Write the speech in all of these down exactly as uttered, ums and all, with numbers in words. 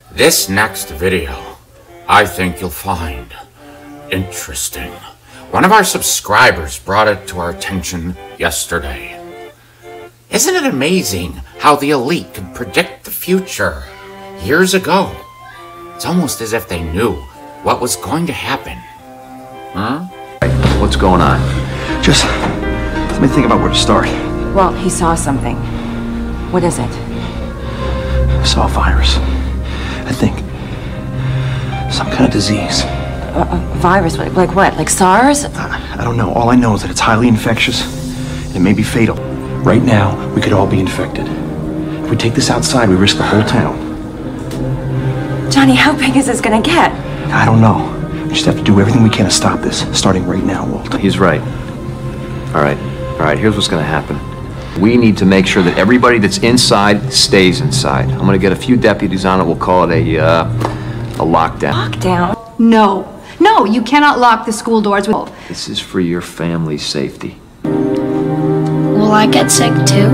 This next video, I think you'll find interesting. One of our subscribers brought it to our attention yesterday. Isn't it amazing how the elite could predict the future years ago? It's almost as if they knew what was going to happen. Huh? What's going on? Just let me think about where to start. Well, he saw something. What is it? I saw a virus. I think some kind of disease. A, a virus? Like what? Like SARS? I, I don't know. All I know is that it's highly infectious and it may be fatal. Right now, we could all be infected. If we take this outside, we risk the whole town. Johnny, how big is this gonna get? I don't know. We just have to do everything we can to stop this, starting right now, Walt. He's right. All right. All right, here's what's gonna happen. We need to make sure that everybody that's inside stays inside. I'm gonna get a few deputies on it. We'll call it a, uh, a lockdown. Lockdown? No. No, you cannot lock the school doors with... This is for your family's safety. Will I get sick too?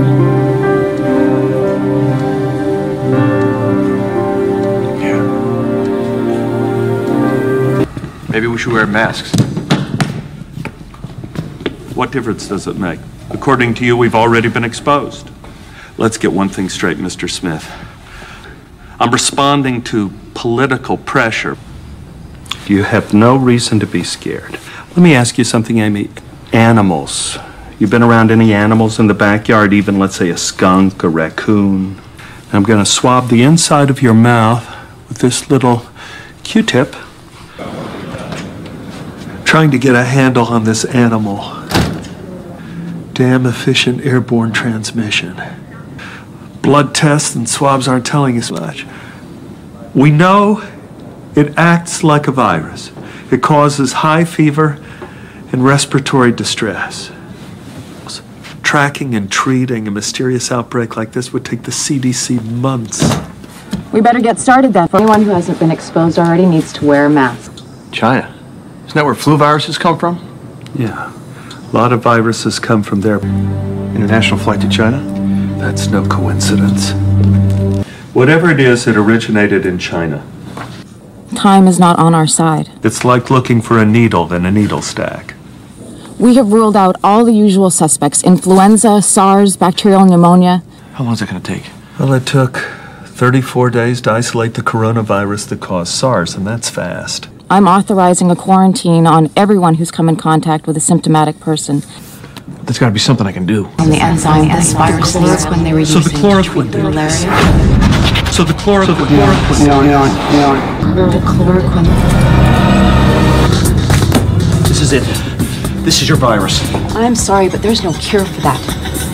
Yeah. Maybe we should wear masks. What difference does it make? According to you, we've already been exposed. Let's get one thing straight, Mister Smith. I'm responding to political pressure. You have no reason to be scared. Let me ask you something, Amy. Animals. You've been around any animals in the backyard, even, let's say, a skunk, a raccoon? I'm going to swab the inside of your mouth with this little Q-tip, trying to get a handle on this animal. Damn efficient airborne transmission. Blood tests and swabs aren't telling us much. We know it acts like a virus. It causes high fever and respiratory distress. Tracking and treating a mysterious outbreak like this would take the C D C months. We better get started then. Anyone who hasn't been exposed already needs to wear a mask. China. Isn't that where flu viruses come from? Yeah. A lot of viruses come from there. International flight to China? That's no coincidence. Whatever it is, it originated in China. Time is not on our side. It's like looking for a needle in a needle stack. We have ruled out all the usual suspects. Influenza, SARS, bacterial pneumonia. How long is it going to take? Well, it took thirty-four days to isolate the coronavirus that caused SARS, and that's fast. I'm authorizing a quarantine on everyone who's come in contact with a symptomatic person. There's got to be something I can do. On the enzyme S virus when they were So the chloroquine. So the chloroquine. So the chloroquine. No, no, no. The chloroquine. This is it. This is your virus. I'm sorry, but there's no cure for that.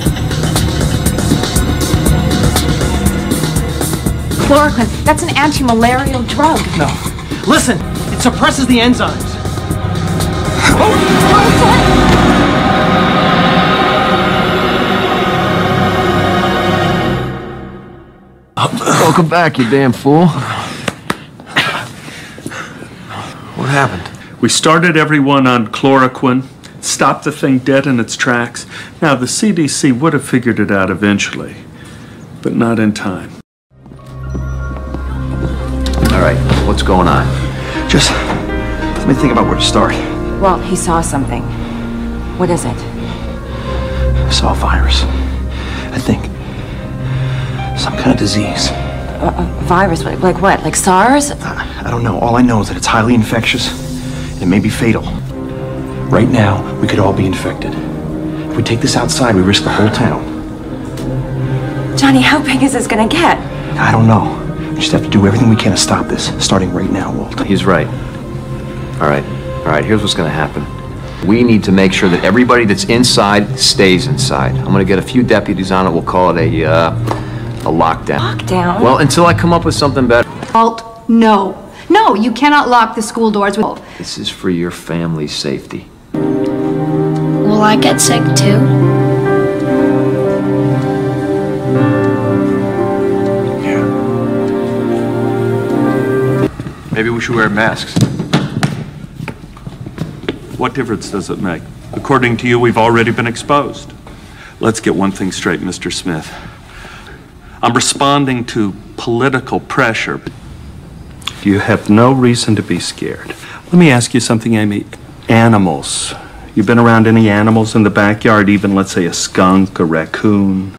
Chloroquine, that's an anti-malarial drug. No. Listen, it suppresses the enzymes. Welcome back, you damn fool. What happened? We started everyone on chloroquine, stopped the thing dead in its tracks. Now, the C D C would have figured it out eventually, but not in time. All right, what's going on? Just let me think about where to start. Well, he saw something. What is it? I saw a virus. I think some kind of disease. A, a virus? Like what? Like SARS? I, I don't know. All I know is that it's highly infectious and it may be fatal. Right now, we could all be infected. If we take this outside, we risk the whole town. Johnny, how big is this gonna get? I don't know. We just have to do everything we can to stop this, starting right now, Walt. He's right. All right. All right, here's what's gonna happen. We need to make sure that everybody that's inside stays inside. I'm gonna get a few deputies on it. We'll call it a, uh, a lockdown. Lockdown? Well, until I come up with something better. Walt, no. No, you cannot lock the school doors with... This is for your family's safety. Will I get sick too? Yeah. Maybe we should wear masks. What difference does it make? According to you, we've already been exposed. Let's get one thing straight, Mister Smith. I'm responding to political pressure. You have no reason to be scared. Let me ask you something, Amy. Animals. You been around any animals in the backyard, even, let's say, a skunk, a raccoon?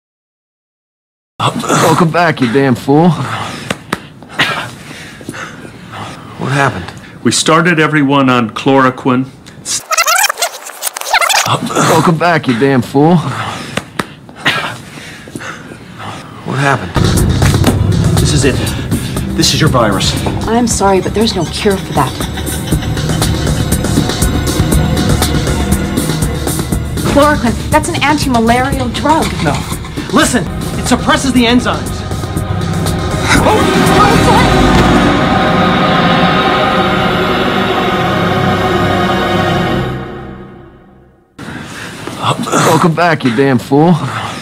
Welcome back, you damn fool. What happened? We started everyone on chloroquine. Welcome back, you damn fool. What happened? This is it. This is your virus. I'm sorry, but there's no cure for that. Chloroquine, that's an anti-malarial drug. No. Listen, it suppresses the enzymes. Welcome back, you damn fool.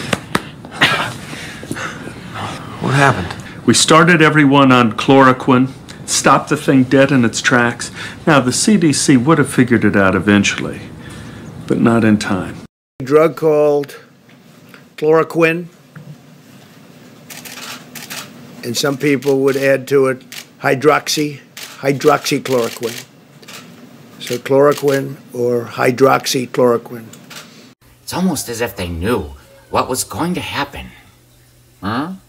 What happened? We started everyone on chloroquine, stopped the thing dead in its tracks. Now, the C D C would have figured it out eventually, but not in time. A drug called chloroquine, and some people would add to it hydroxy, hydroxychloroquine. So chloroquine or hydroxychloroquine. It's almost as if they knew what was going to happen. Huh?